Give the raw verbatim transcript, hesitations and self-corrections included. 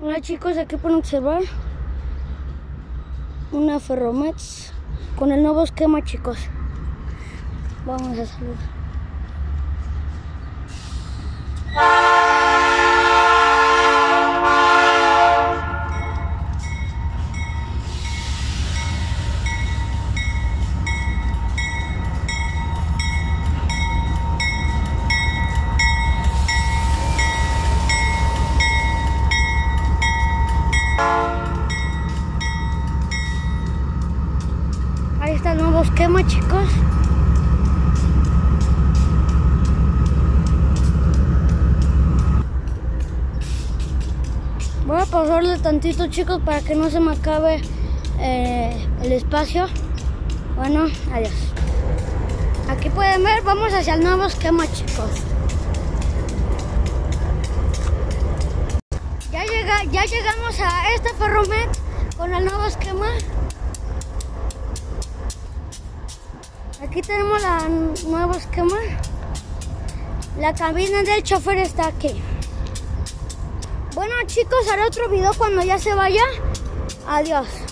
Hola chicos, aquí pueden observar una Ferromex con el nuevo esquema, chicos. Vamos a saludar. Ahí está el nuevo esquema, chicos. Voy a pausarle tantito, chicos, para que no se me acabe eh, el espacio. Bueno, adiós. Aquí pueden ver, vamos hacia el nuevo esquema, chicos. Ya, llega, ya llegamos a esta Ferromex con el nuevo esquema. Aquí tenemos el nuevo esquema. La cabina del chofer está aquí. Bueno chicos, haré otro video cuando ya se vaya. Adiós.